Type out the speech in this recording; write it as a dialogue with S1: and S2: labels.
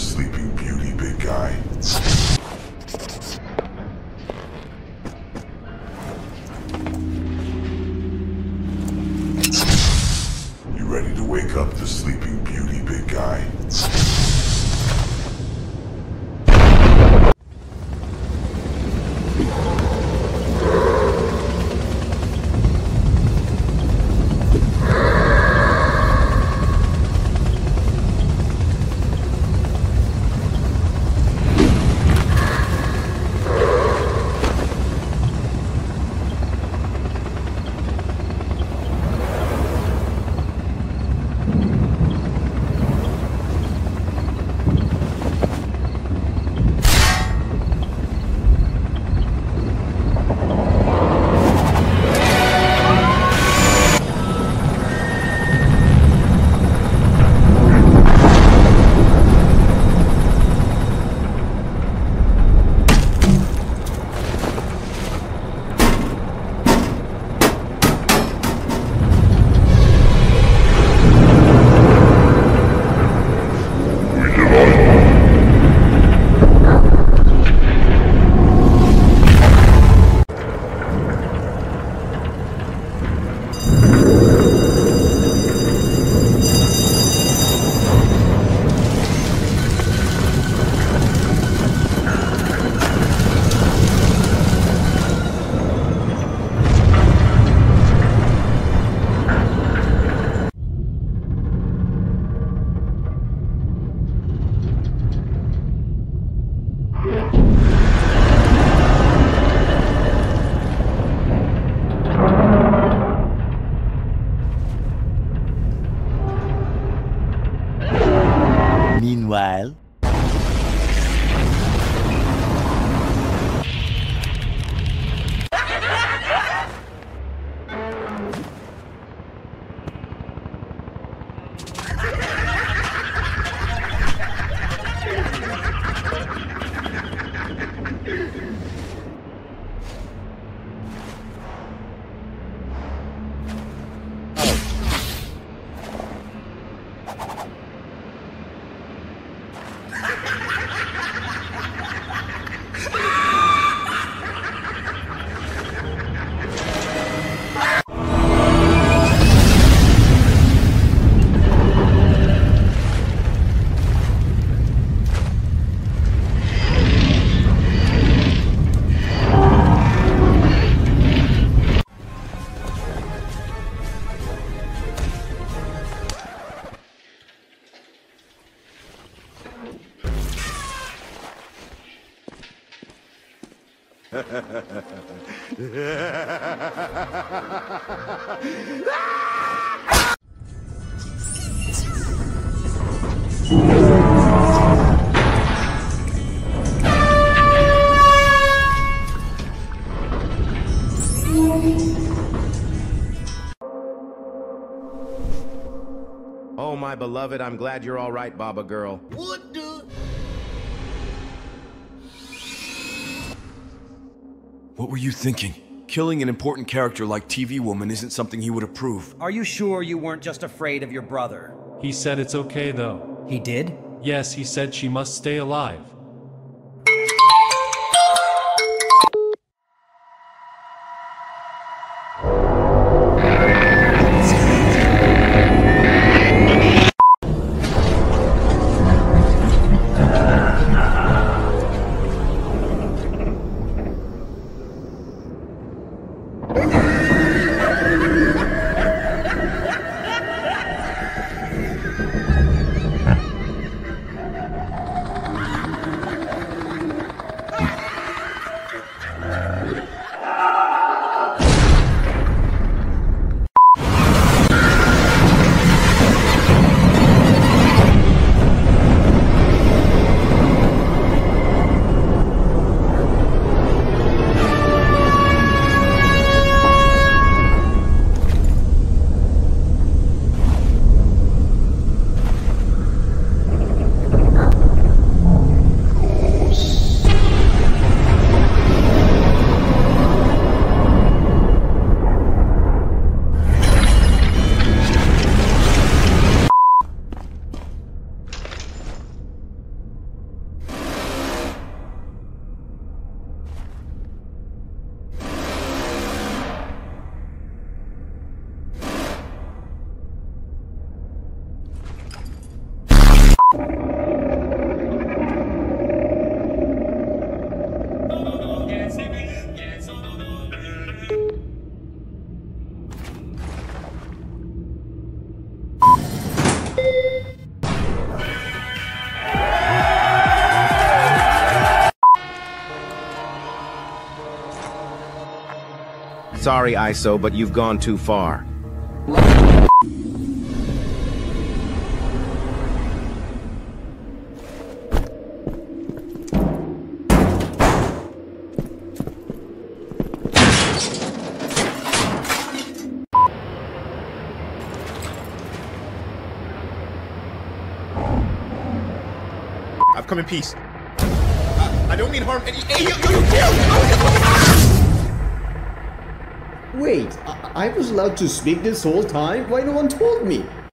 S1: Sleeping Beauty, big guy. You ready to wake up the Sleeping Beauty, big guy?
S2: Meanwhile...
S3: Oh, my beloved, I'm glad you're all right, Baba girl.
S4: What the?
S5: What were you thinking? Killing an important character like TV Woman isn't something he would approve.
S6: Are you sure you weren't just afraid of your brother?
S7: He said it's okay, though.
S6: He did?
S7: Yes, he said she must stay alive.
S3: Sorry, ISO, but you've gone too far.
S2: I've come in peace. I don't mean harm any. Hey, you
S4: Wait, I was allowed to speak this whole time? Why no one told me?